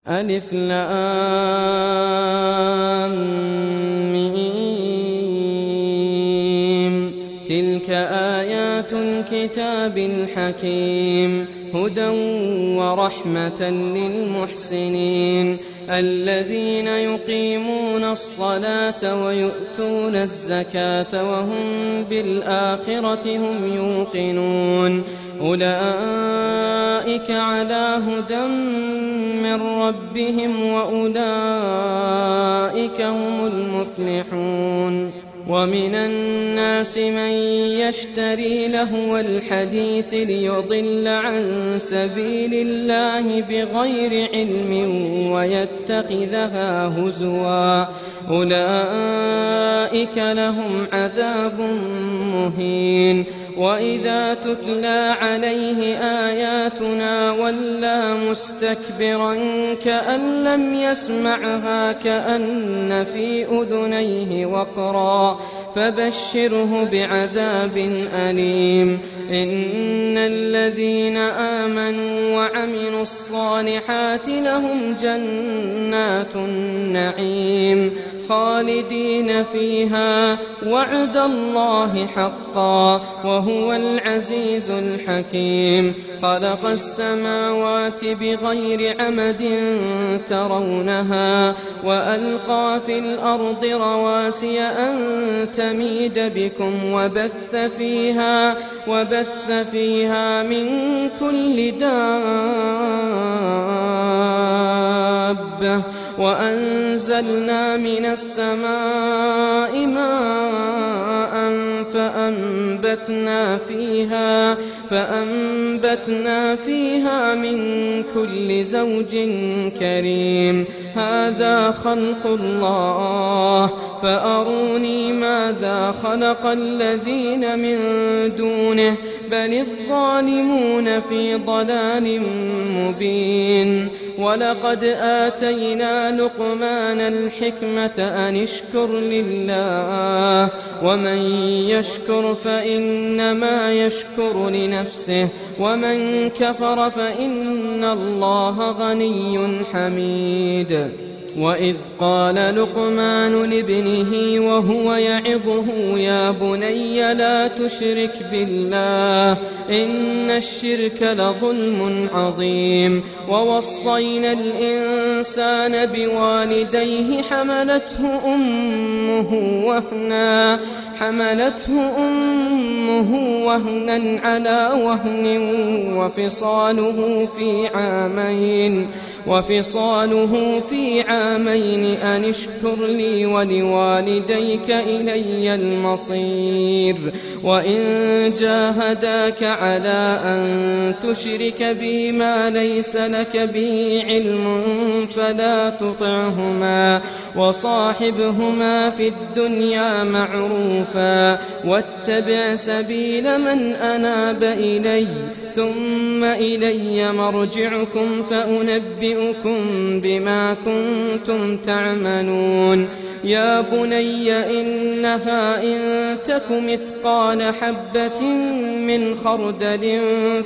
ألف لام ميم. تلك آيات الكتاب الحكيم هدى ورحمة للمحسنين الذين يقيمون الصلاة ويؤتون الزكاة وهم بالآخرة هم يوقنون أولئك على هدى من ربهم وأولئك هم المفلحون ومن الناس من يشتري لهو الحديث ليضل عن سبيل الله بغير علم ويتخذها هزوا أولئك لهم عذاب مهين وإذا تتلى عليه آياتنا ولى مستكبرا كأن لم يسمعها كأن في أذنيه وقرا فبشره بعذاب أليم إن الذين آمنوا وعملوا الصالحات لهم جنات النعيم خالدين فيها وعد الله حقا وهو العزيز الحكيم خلق السماوات بغير عمد ترونها وألقى في الأرض رواسي أن تميد بكم وبث فيها من كل دابة وأنزلنا من السماء ماء فأنبتنا فيها من كل زوج كريم هذا خلق الله فأروني ماذا خلق الذين من دونه بل الظالمون في ضلال مبين ولقد آتينا لقمان الحكمة أن اشكر لله ومن يشكر فإنما يشكر لنفسه ومن كفر فإن الله غني حميد وإذ قال لقمان لابنه وهو يعظه يا بني لا تشرك بالله إن الشرك لظلم عظيم ووصينا الإنسان بوالديه حملته أمه وهنا على وهن وفصاله في عامين أن اشكر لي ولوالديك إلي المصير وإن جاهداك على أن تشرك بي ما ليس لك به علم فلا تطعهما وصاحبهما في الدنيا معروفا واتبع سبيل من أناب إلي ثم إلي مرجعكم فأنبئكم بما كنتم تعملون يا بني إنها إن تك مثقال حبة من خردل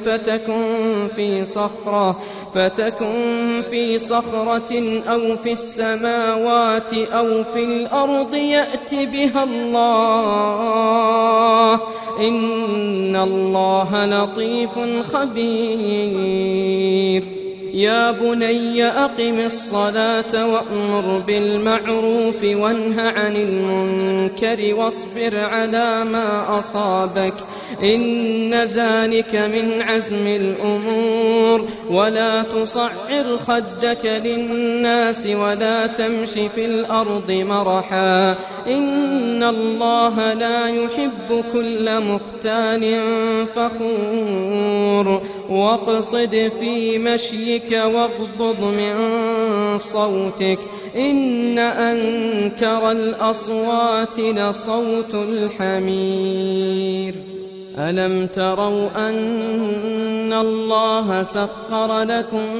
فتكن في صخرة أو في السماوات أو في الأرض يأت بها الله إن الله لطيف خبير يا بني أقم الصلاة وأمر بالمعروف وانه عن المنكر واصبر على ما أصابك إن ذلك من عزم الأمور ولا تصعر خدك للناس ولا تمش في الأرض مرحا إن الله لا يحب كل مختال فخور واقصد في مشيك واغضض من صوتك إن أنكر الأصوات لصوت الحمير ألم تروا أن الله سخر لكم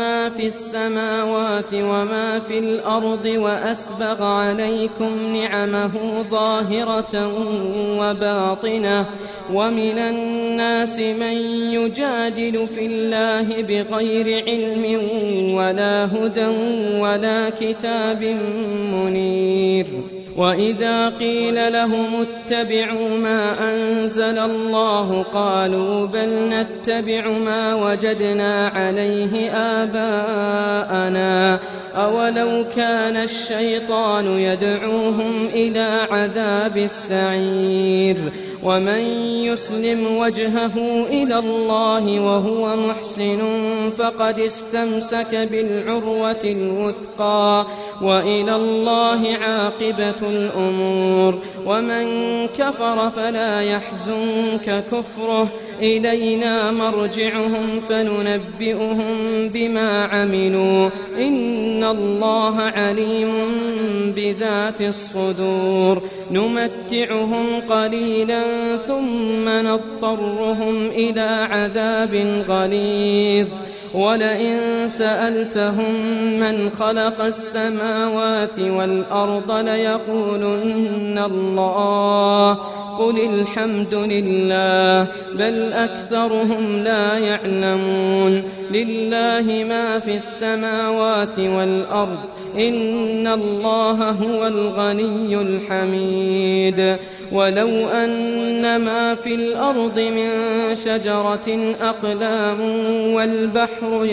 ما في السماوات وما في الأرض وأسبغ عليكم نعمه ظاهرة وباطنة ومن الناس من يجادل في الله بغير علم ولا هدى ولا كتاب منير. وإذا قيل لهم اتبعوا ما أنزل الله قالوا بل نتبع ما وجدنا عليه آباءنا أولو كان الشيطان يدعوهم إلى عذاب السعير. ومن يسلم وجهه إلى الله وهو محسن فقد استمسك بالعروة الوثقى وإلى الله عاقبة الأمور. ومن كفر فلا يحزنك كفره إلينا مرجعهم فننبئهم بما عملوا إن الله عليم بذات الصدور. نمتعهم قليلا ثم نضطرهم إلى عذاب غليظ ولئن سألتهم من خلق السماوات والأرض ليقولن الله قل الحمد لله بل أكثرهم لا يعلمون. لله ما في السماوات والأرض إن الله هو الغني الحميد. ولو أن ما في الأرض من شجرة أقلام والبحر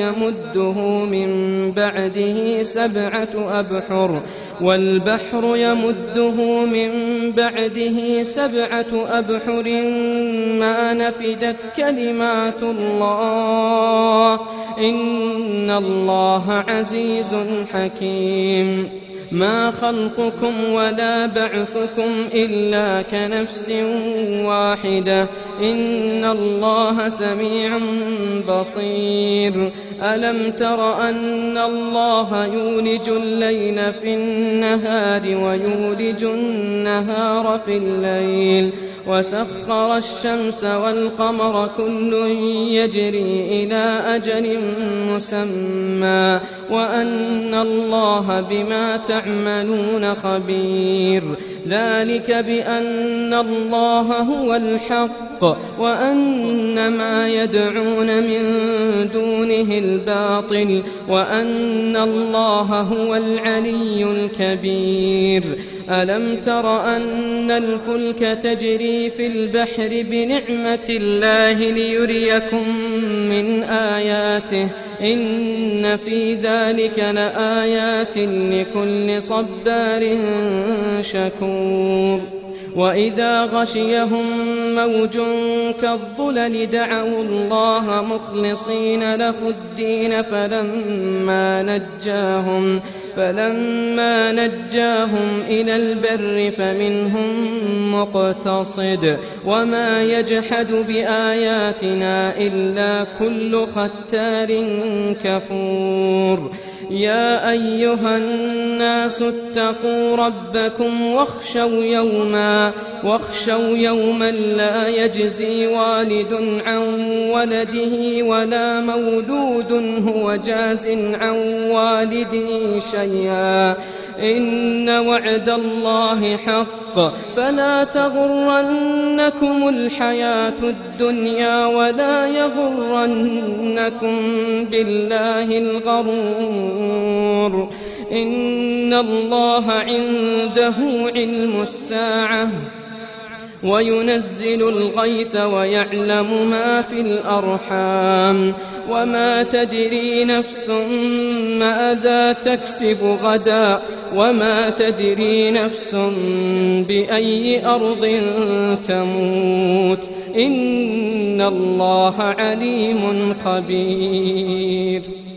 يمده من بعده سبعة أبحر ما نفدت كلمات الله إن الله عزيز حكيم. ما خلقكم ولا بعثكم إلا كنفس واحدة إن الله سميع بصير. ألم تر أن الله يولج الليل في النهار ويولج النهار في الليل وسخر الشمس والقمر كل يجري إلى أجل مسمى وأن الله بما تعملون خبير. ذلك بأن الله هو الحق وأن ما يدعون من دونه الباطل وأن الله هو العلي الكبير. ألم تر أن الفلك تجري في البحر بنعمة الله ليريكم من آياته إن في ذلك لآيات لكل صبار شكور. وإذا غشيهم موج كالظلل دعوا الله مخلصين له الدين فلما نجاهم إلى البر فمنهم مقتصد وما يجحد بآياتنا إلا كل ختار كفور. يا أيها الناس اتقوا ربكم واخشوا يوما لا يجزي والد عن ولده ولا مولود هو جاز عن والده شيئا إن وعد الله حق فلا تغرنكم الحياة الدنيا ولا يغرنكم بالله الغرور. إن الله عنده علم الساعة وينزل الغيث ويعلم ما في الأرحام وما تدري نفس ماذا تكسب غدا وما تدري نفس بأي أرض تموت إن الله عليم خبير.